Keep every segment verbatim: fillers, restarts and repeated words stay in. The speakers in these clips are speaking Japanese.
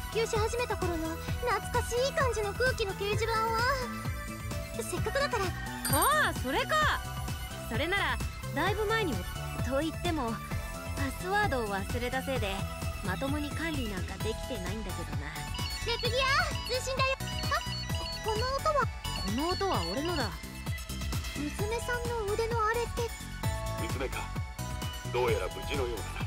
及し始めた頃の懐かしい感じの空気の掲示板は、せっかくだから。 ああ、それか。それならだいぶ前にも。と言ってもパスワードを忘れたせいでまともに管理なんかできてないんだけどな。 レプギア通信だよ。あ、この音は。 この音は俺のだ。 娘さんの腕のあれって。 娘か。どうやら無事のようだな。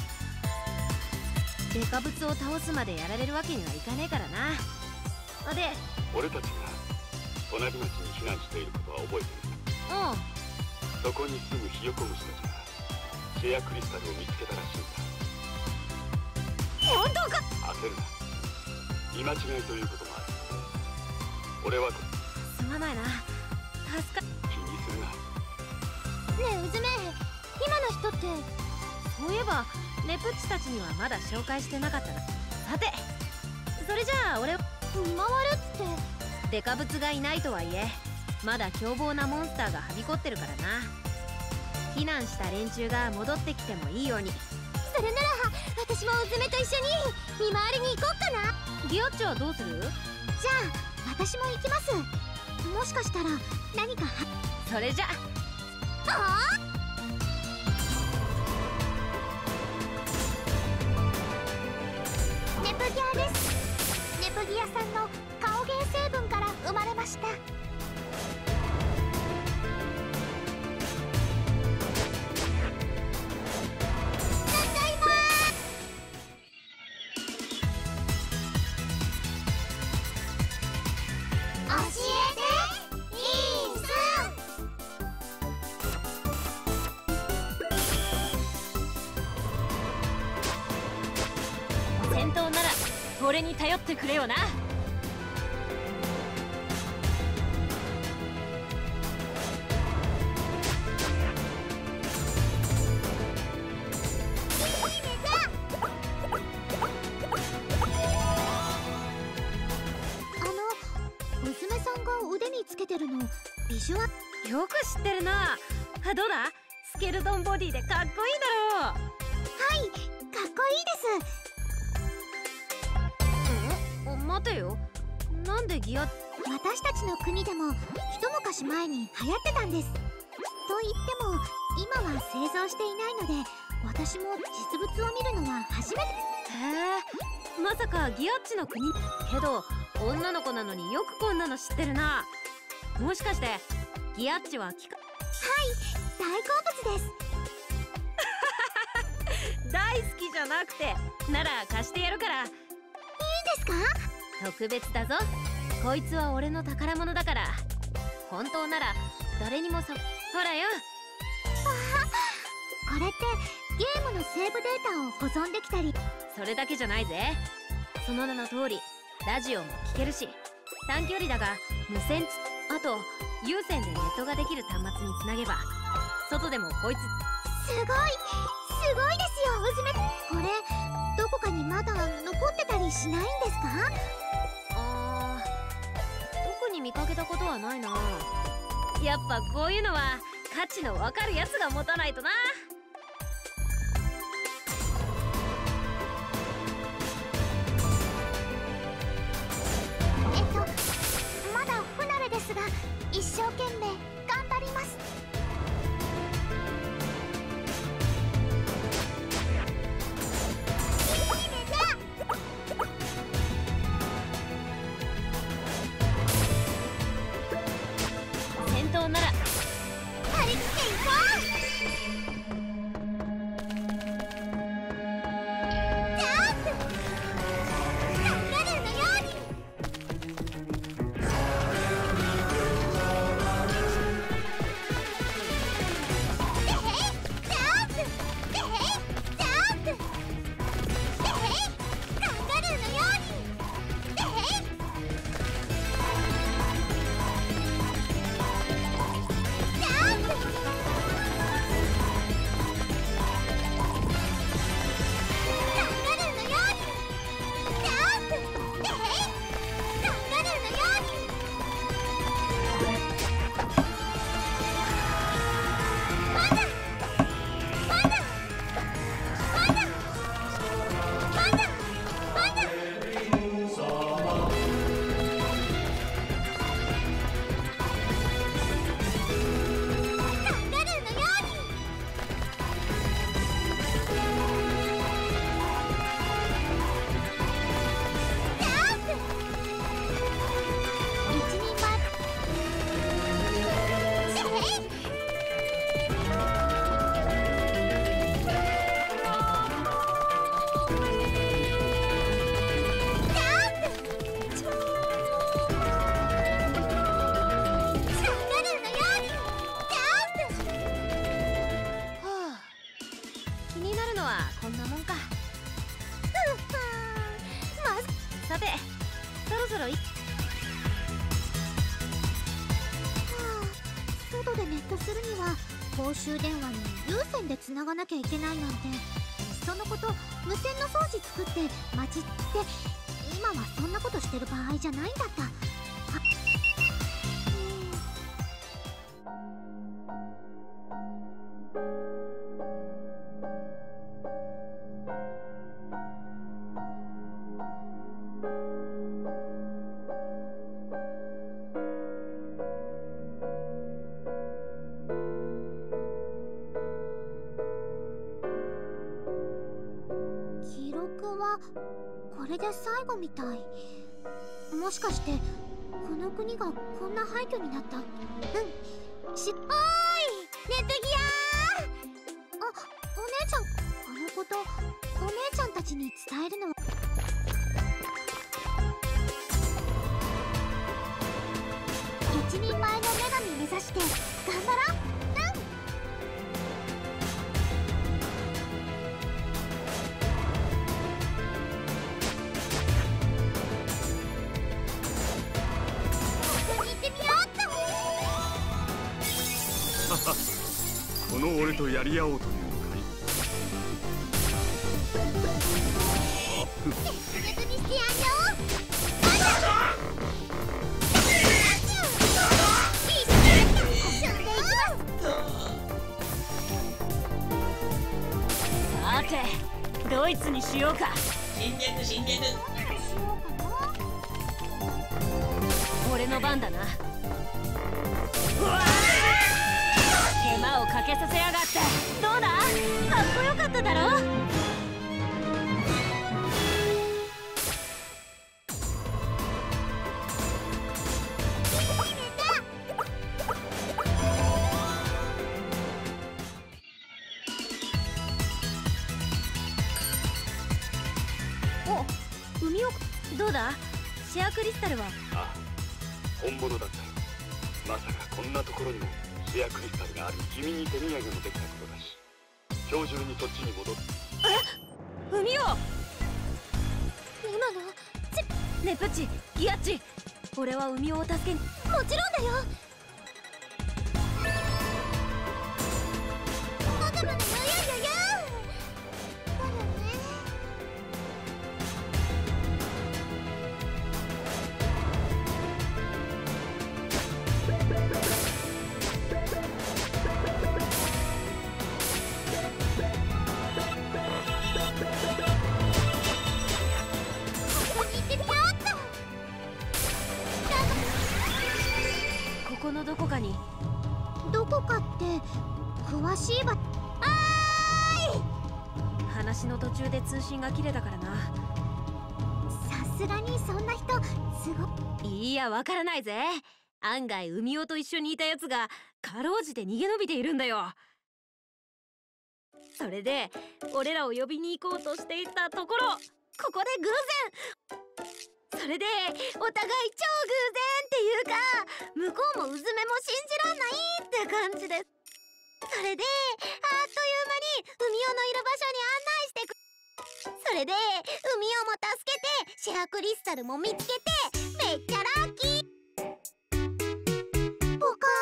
デカブツを倒すまでやられるわけにはいかねえからな。で、 俺たちが隣町に避難していることは覚えてる。 うん。 そこに住むヒヨコムシたちがシェアクリスタルを見つけたらしいんだ。 本当か。 焦るな。見間違いということもある。俺はすまないな。助か。 気にするな。 ねえうずめ、今の人って。 そういえばネプッチたちにはまだ紹介してなかったな。さて、それじゃあ俺見回るって。 デカブツがいないとはいえまだ凶暴なモンスターがはびこってるからな。避難した連中が戻ってきてもいいように。 それなら私もうずめと一緒に見回りに行こうかな。 ギオッチはどうする？ じゃあ私も行きます。もしかしたら何かは。 それじゃああ、ネプギアです。ネプギアさんの顔芸成分から生まれました。 戦闘なら俺に頼ってくれよな。 つけてるのビジュアル。 よく知ってるな。どうだ、スケルトンボディでかっこいいだろう。 はい、かっこいいです。ん？待てよ、なんでギア。 私たちの国でも一昔前に流行ってたんです。と言っても今は製造していないので私も実物を見るのは初めて。 へえ、まさかギアッチの国。けど女の子なのによくこんなの知ってるな。もしかしてギアッチはキカ。 はい、大好物です。 大好きじゃなくてなら貸してやるから。いいんですか？ 特別だぞ。こいつは俺の宝物だから。本当なら誰にもさ。ほらよ。 あ、これってゲームのセーブデータを保存できたり。 それだけじゃないぜ。その名の通りラジオも聞けるし、短距離だが無線つ、あと有線でネットができる端末につなげば外でもこいつ。 すごい、すごいですようずめ。これどこかにまだ残ってたりしないんですか？ あー、特に見かけたことはないな。やっぱこういうのは価値の分かるやつが持たないとな。 えっとまだ不慣れですが一生懸命頑張ります。 戦闘なら張り切っていこう。 あこんなもんか。 まずさてそろそろい外でネットするには公衆電話に有線でつながなきゃいけないなんて、いっそのこと無線の装置作って街って今はそんなことしてる場合じゃないんだった。記録はこれで最後みたい。もしかしてこの国がこんな廃墟になった。うんしおーいネットギアー。あ、お姉ちゃん、このことお姉ちゃんたちに伝えるのは一人前の女神目指して頑張ろう。 この俺とやり合おうというのかい。 別にしてやんよ。 さてドイツにしようか。 死んでく死んでく。 俺の番だな。うわ手間をかけさせやがって。どうだかっこよかっただろ。お海をどうだシェアクリスタルは。 ああ本物だった。まさかこんなところにもシェアクリスタルがある。君に手土産もできたことだし、今日中にそっちに戻って。 え海を今のちねえプッチギアッチ、俺は海を助けに。 もちろんだよ。マダムのよやややだよね。ここに行ってみようっと。 ここのどこかに。 どこかって詳しいば。あーい話の途中で通信が切れたからな。 さすがにそんな人すご。 いやわからないぜ。案外海尾と一緒にいたやつがかろうじて逃げ延びているんだよ。それで俺らを呼びに行こうとしていたところ、ここで偶然。それでお互い超偶然っていうか、向こうもうずめも信じらんないって感じです。それであっという間に海尾のいる場所に案内してく。それで海尾も助けてシェアクリスタルも見つけてめっちゃラッキー。ボカ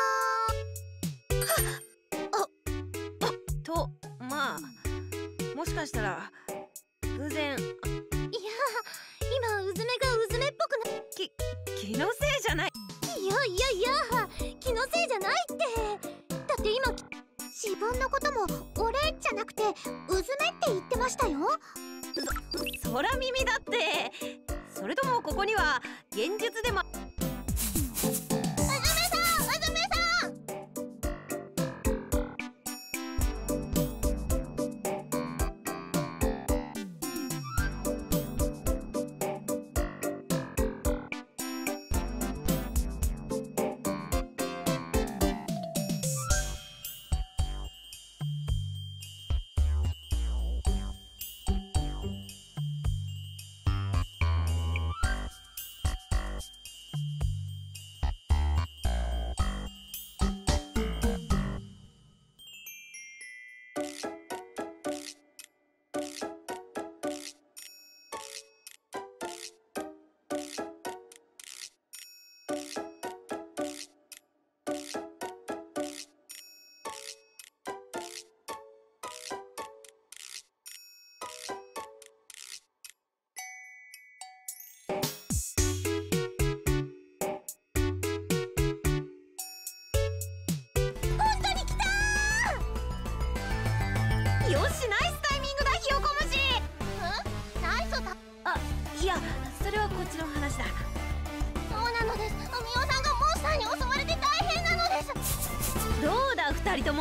とまあもしかしたら偶然。 ーン。いや今うずめがうずめっぽくな。 き気のせいじゃない。 いやいやいや気のせいじゃないって。だって今自分のことも俺じゃなくてうずめって言ってましたよ。 そ空耳だって。それともここには現実でも。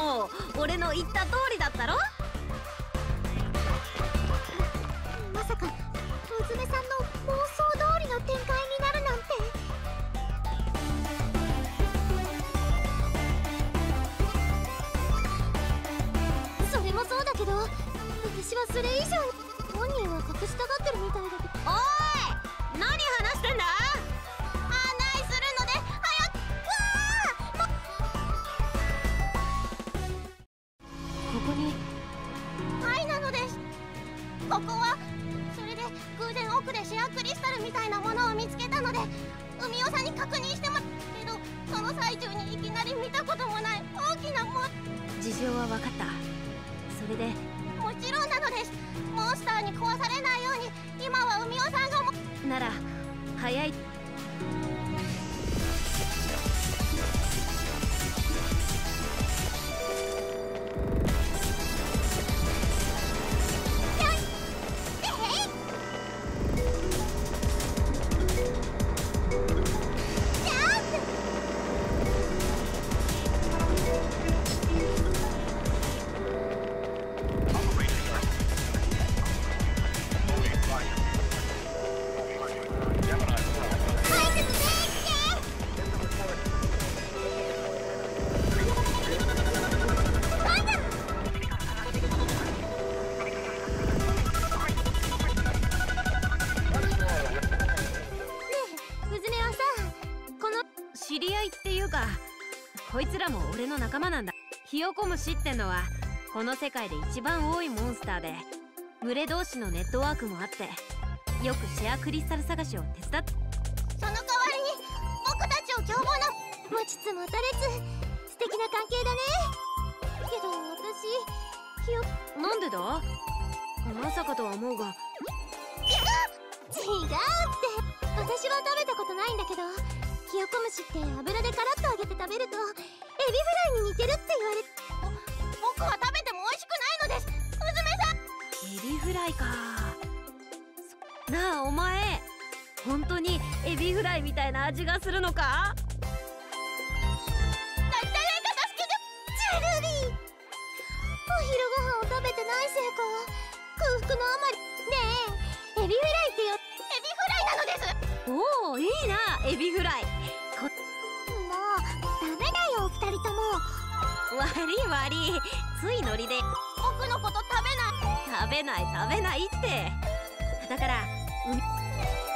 もう俺の言った通りだったろ。 まさか娘さんの妄想通りの展開になるなんて。それもそうだけど、私はそれ以上に本人は隠したがってるみたいだけど。 おい、何話してんだ。 案内するので早く。わここに。 あ、はい、なのです。ここはそれで偶然奥でシェアクリスタルみたいなものを見つけたので海尾さんに確認してもけど、その最中にいきなり見たこともない大きなも事情は分かった。それで。 もちろんなのです。モンスターに壊されないように今は海尾さんがもなら早い。知り合いっていうか、こいつらも俺の仲間なんだ。ヒヨコムシってのはこの世界で一番多いモンスターで、群れ同士のネットワークもあって、よくシェアクリスタル探しを手伝って。 その代わりに僕たちを凶暴な持ちつ持たれつ素敵な関係だね。けど私ひよなんでだ。まさかとは思うが。 違うって、私は食べたことないんだけど、ヒヨコムシって油でカラッと揚げて食べるとエビフライに似てるって言われて。僕は食べても美味しくないのです、うずめさん。 エビフライか。なあお前、本当にエビフライみたいな味がするのか。 誰か助けて。ジェルリー、お昼ご飯を食べてないせいか空腹のあまり。ねえ、エビフライってよ。エビフライなのです。 おお、いいなエビフライ。こもうダメだよお二人とも。 悪い悪い、ついノリで。 僕のこと食べない。 食べない食べないって。だから海